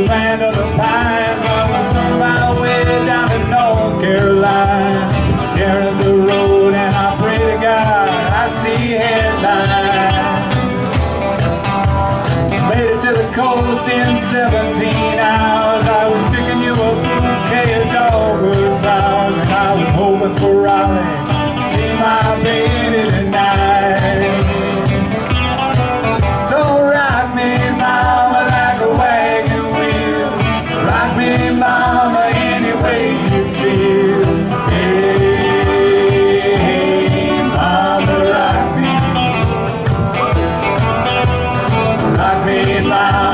land of the pines. I was on my way down to North Carolina, staring at the road and I pray to God I see headlines. Made it to the coast in 17 hours. I was picking you a bouquet of dogwood flowers, and I was hoping for Raleigh, see my baby tonight. So rock me, mama, like a wagon wheel. Rock me, mama, any way you feel. Hey, mama, rock me, mama.